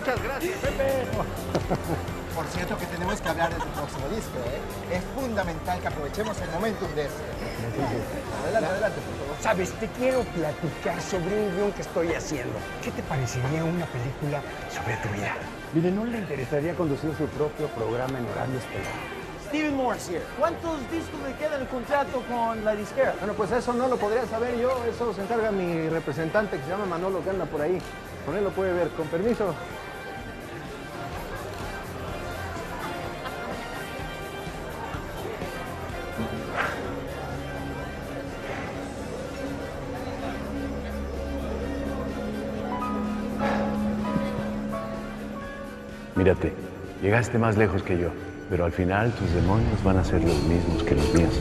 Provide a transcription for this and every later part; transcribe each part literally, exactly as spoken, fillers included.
Muchas gracias, Pepe. Por cierto que tenemos que hablar de tu próximo disco, ¿eh? Es fundamental que aprovechemos el momentum de este. Adelante, adelante, por favor. Sabes, te quiero platicar sobre un guión que estoy haciendo. ¿Qué te parecería una película sobre tu vida? Mire, ¿no le interesaría conducir su propio programa en horario estelar? Steven Morris here. ¿Cuántos discos le queda el contrato con la disquera? Bueno, pues eso no lo podría saber yo. Eso se encarga mi representante que se llama Manolo, que anda por ahí. Con él lo puede ver. Con permiso. Mírate, llegaste más lejos que yo, pero al final tus demonios van a ser los mismos que los míos.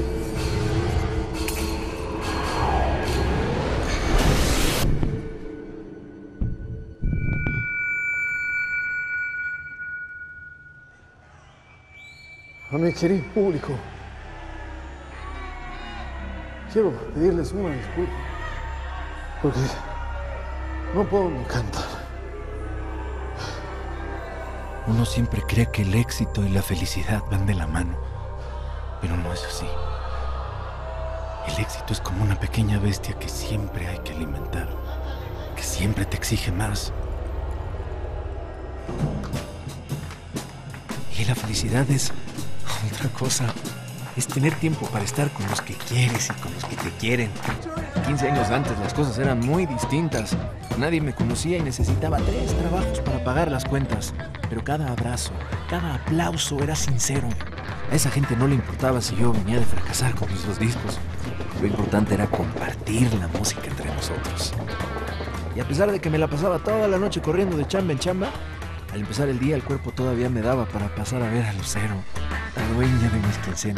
A mi querido público, quiero pedirles una disculpa, porque no puedo ni cantar. Uno siempre cree que el éxito y la felicidad van de la mano, pero no es así. El éxito es como una pequeña bestia que siempre hay que alimentar, que siempre te exige más. Y la felicidad es otra cosa. Es tener tiempo para estar con los que quieres y con los que te quieren. quince años antes las cosas eran muy distintas. Nadie me conocía y necesitaba tres trabajos para pagar las cuentas. Pero cada abrazo, cada aplauso era sincero. A esa gente no le importaba si yo venía de fracasar con mis dos discos. Lo importante era compartir la música entre nosotros. Y a pesar de que me la pasaba toda la noche corriendo de chamba en chamba, al empezar el día el cuerpo todavía me daba para pasar a ver a Lucero, la dueña de mis quincenas.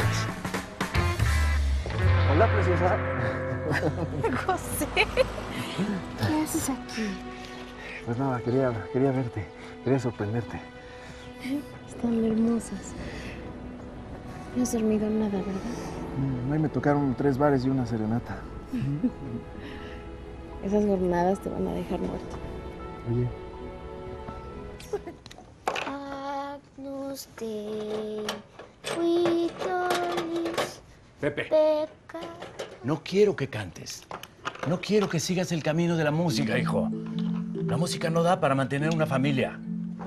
Hola, preciosa. José, ¿qué haces aquí? Pues nada, quería, quería verte, quería sorprenderte. Están hermosas. No has dormido nada, ¿verdad? Mm, ahí me tocaron tres bares y una serenata. Esas jornadas te van a dejar muerto. Oye. Agnus Dei, qui tollis Pepe, pecca. no quiero que cantes. No quiero que sigas el camino de la música, hijo. La música no da para mantener una familia.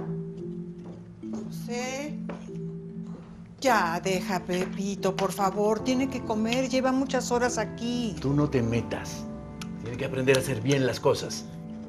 José, ya deja a Pepito, por favor. Tiene que comer, lleva muchas horas aquí. Tú no te metas. Tiene que aprender a hacer bien las cosas.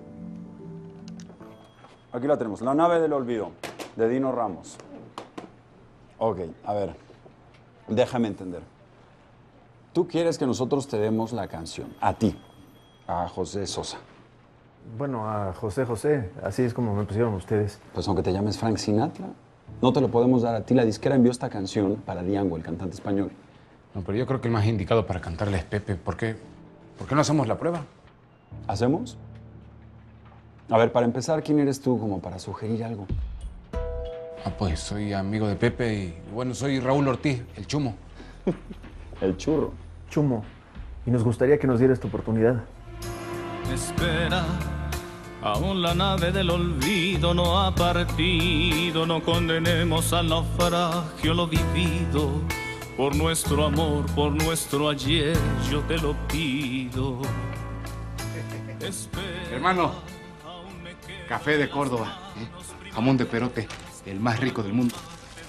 Aquí la tenemos, La nave del olvido, de Dino Ramos. Ok, a ver, déjame entender. Tú quieres que nosotros te demos la canción, a ti, a José Sosa. Bueno, a José José, así es como me pusieron ustedes. Pues aunque te llames Frank Sinatra, no te lo podemos dar a ti. La disquera envió esta canción para Diango, el cantante español. No, pero yo creo que el más indicado para cantarle es Pepe. ¿Por qué? ¿Por qué no hacemos la prueba? ¿Hacemos? A ver, para empezar, ¿quién eres tú como para sugerir algo? Ah, pues soy amigo de Pepe y, bueno, soy Raúl Ortiz, el Chumo. El churro. Chumo. Y nos gustaría que nos dieras esta oportunidad. Espera, aún la nave del olvido no ha partido. No condenemos al naufragio lo vivido. Por nuestro amor, por nuestro ayer, yo te lo pido. Espera, Hermano, café de Córdoba, ¿eh? Jamón de perote, el más rico del mundo.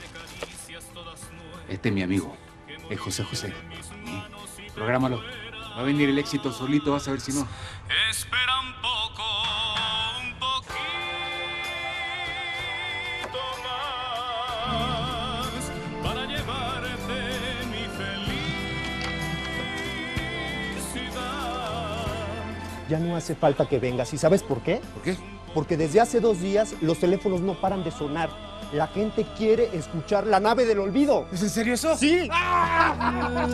Este es mi amigo, es José José. ¿eh? Prográmalo. Va a venir el éxito solito, vas a ver si no. espera un poco, un poquito más para llevarte mi felicidad. Ya no hace falta que vengas. ¿Y sabes por qué? ¿Por qué? Porque desde hace dos días los teléfonos no paran de sonar. La gente quiere escuchar La nave del olvido. ¿Es en serio eso? ¡Sí! ¡Ah!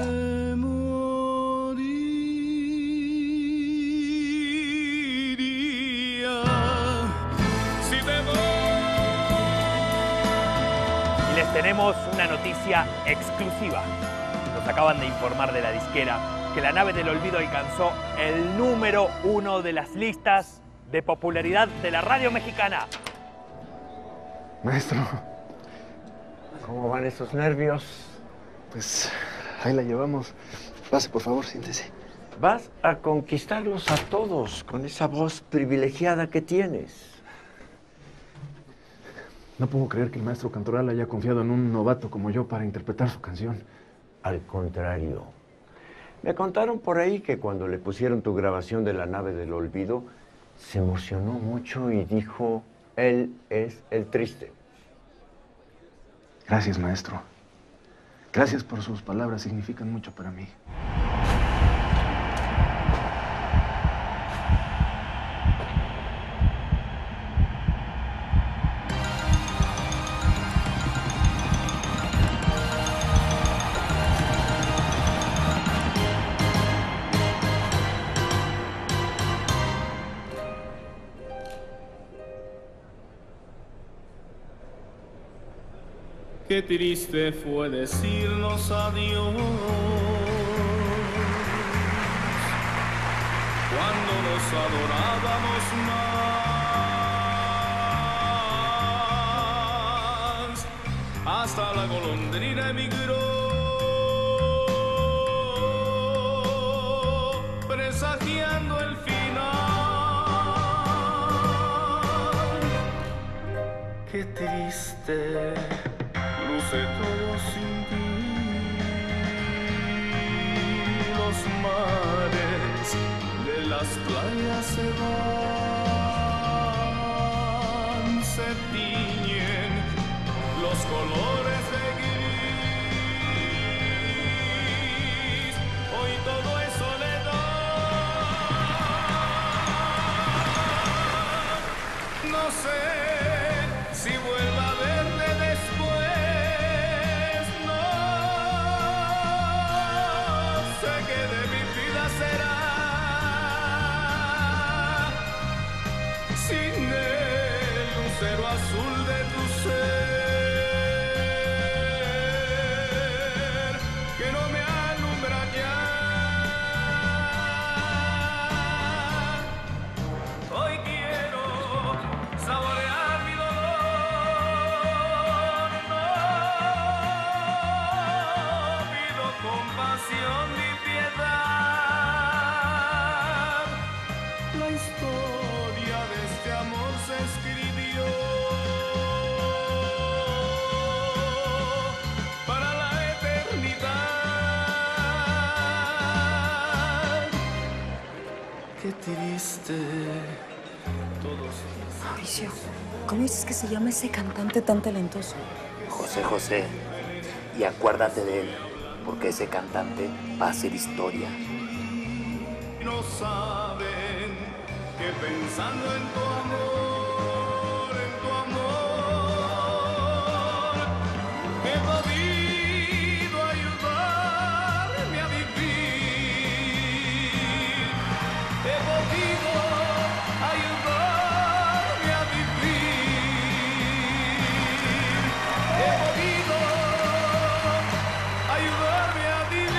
Tenemos una noticia exclusiva. Nos acaban de informar de la disquera que La nave del olvido alcanzó el número uno de las listas de popularidad de la radio mexicana. Maestro. ¿Cómo van esos nervios? Pues ahí la llevamos. Pase, por favor, siéntese. Vas a conquistarlos a todos con esa voz privilegiada que tienes. No puedo creer que el maestro Cantoral haya confiado en un novato como yo para interpretar su canción. Al contrario. Me contaron por ahí que cuando le pusieron tu grabación de La Nave del Olvido, se emocionó mucho y dijo, él es el triste. Gracias, maestro. Gracias por sus palabras, significan mucho para mí. Qué triste fue decirnos adiós cuando nos adorábamos más. Hasta la golondrina emigró, presagiando el final. Qué triste luce todo sin ti, los mares de las playas se van, se tiñen los colores de gris, hoy todo es soledad, no sé si vuelva a verte después. Azul de tu ser, que no me alumbra ya. Hoy quiero saborear mi dolor, no pido compasión ni piedad. La historia de este amor se escribió para la eternidad. Qué triste todos. Mauricio, ¿cómo dices que se llama ese cantante tan talentoso? José José. Y acuérdate de él, porque ese cantante va a ser historia. No saben que pensando en tu amor, en tu amor, he podido ayudarme a vivir. He podido ayudarme a vivir. He podido ayudarme a vivir.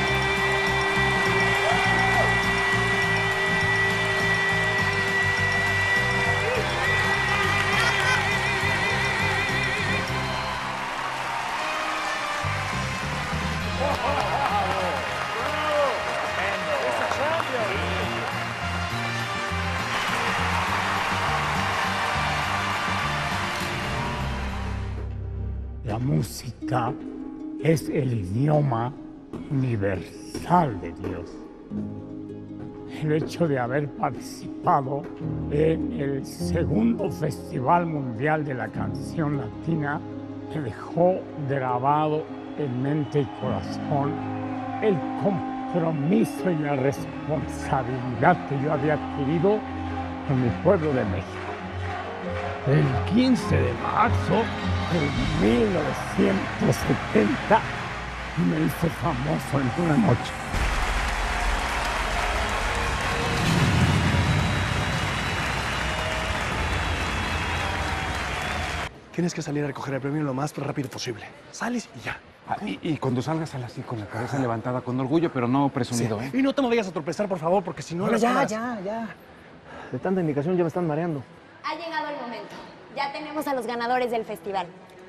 La música es el idioma universal de Dios. El hecho de haber participado en el segundo Festival Mundial de la Canción Latina me dejó grabado en mente y corazón el compromiso y la responsabilidad que yo había adquirido con mi pueblo de México. El quince de marzo de mil novecientos setenta me hice famoso en una noche. Tienes que salir a recoger el premio lo más rápido posible. Sales y ya. Ah, y, y cuando salgas, sal así, con la cabeza levantada, con orgullo, pero no presumido, Sí. ¿eh? Y no te me vayas a tropezar, por favor, porque si no... Bueno, las ya, cámaras- ya, ya. De tanta indicación ya me están mareando. Ha llegado el momento. Ya tenemos a los ganadores del festival.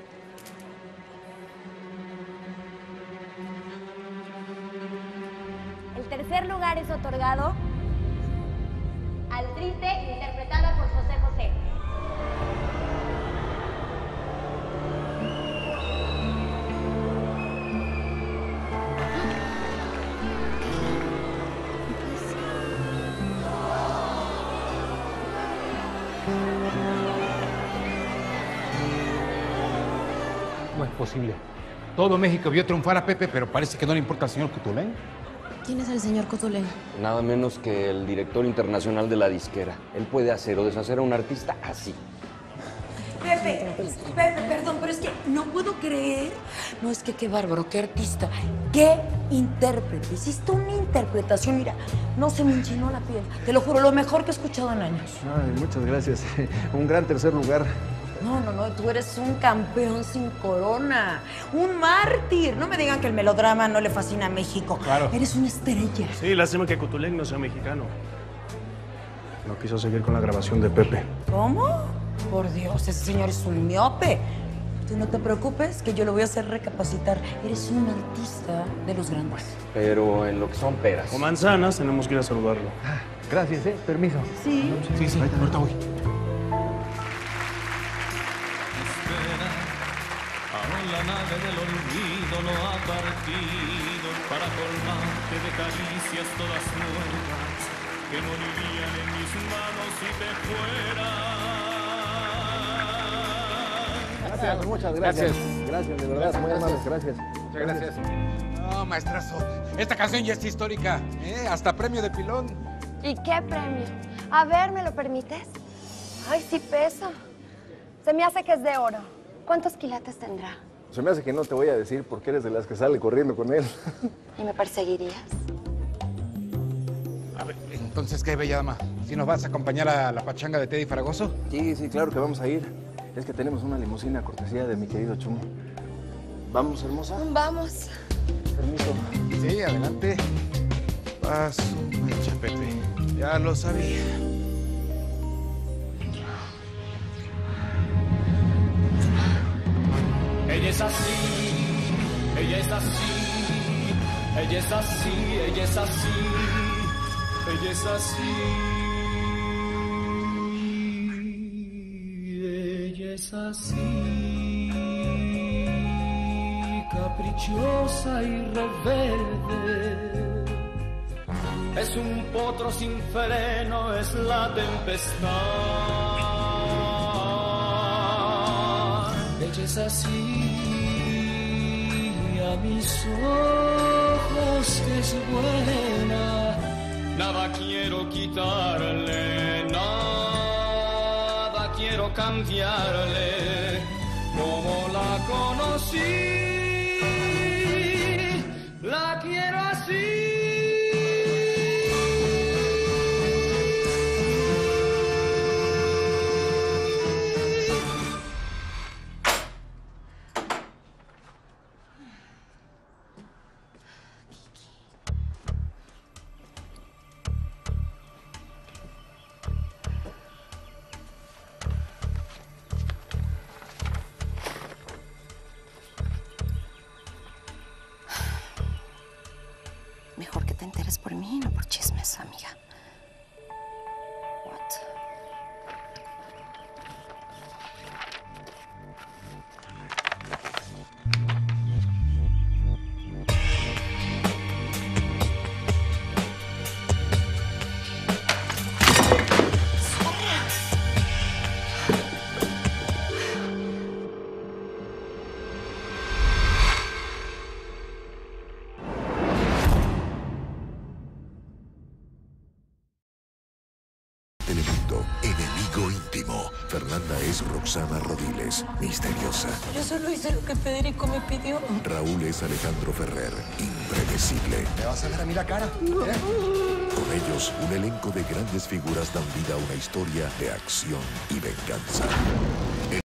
El tercer lugar es otorgado al Triste, interpretada por José José. No es posible. Todo México vio triunfar a Pepe, pero parece que no le importa al señor Cutulén. ¿Quién es el señor Cotulén? Nada menos que el director internacional de la disquera. Él puede hacer o deshacer a un artista así. Pepe, Pepe, perdón, pero es que no puedo creer. No, es que qué bárbaro, qué artista, qué intérprete. Hiciste una interpretación, mira, no se me enchinó la piel. Te lo juro, lo mejor que he escuchado en años. Ay, muchas gracias. Un gran tercer lugar. No, no, no, tú eres un campeón sin corona, un mártir. No me digan que el melodrama no le fascina a México. Claro. Eres una estrella. Sí, lástima que Cutulén no sea mexicano. No quiso seguir con la grabación de Pepe. ¿Cómo? Por Dios, ese señor es un miope. Tú no te preocupes, que yo lo voy a hacer recapacitar. Eres un artista de los grandes. Pero en lo que son peras. O manzanas, tenemos que ir a saludarlo. Gracias, ¿eh? Permiso. Sí. Sí, sí, ahorita voy. Aún la nave del olvido no ha partido para colmarte de caricias todas nuevas que morirían en mis manos si te fueras. Gracias, muchas gracias. Gracias, de verdad, muy amables, gracias. Muchas gracias. No, maestrazo, esta canción ya es histórica, ¿eh? Hasta premio de pilón. ¿Y qué premio? A ver, ¿me lo permites? Ay, sí pesa. Se me hace que es de oro. ¿Cuántos quilates tendrá? Se me hace que no te voy a decir porque eres de las que sale corriendo con él. ¿Y me perseguirías? A ver, entonces, ¿qué, bella dama? ¿Sí nos vas a acompañar a la pachanga de Teddy Fragoso? Sí, sí, claro que vamos a ir. Es que tenemos una limusina cortesía de mi querido Chum. ¿Vamos, hermosa? Vamos. Permiso. Sí, adelante. Vas, mecha, Pepe. Ya lo sabía. Ella es así, ella es así, ella es así, ella es así, ella es así. Ella es así, caprichosa y rebelde. Es un potro sin freno, es la tempestad. Ella es así, a mis ojos que es buena. Nada quiero quitarle, nada quiero cambiarle. Como la conocí, la quiero así. Mejor que te enteres por mí, no por chismes, amiga. What? Telemundo, enemigo íntimo. Fernanda es Roxana Rodiles, misteriosa. Yo solo hice lo que Federico me pidió. Raúl es Alejandro Ferrer, impredecible. ¿Me vas a ver a mí la cara? ¿Eh? Con ellos, un elenco de grandes figuras dan vida a una historia de acción y venganza.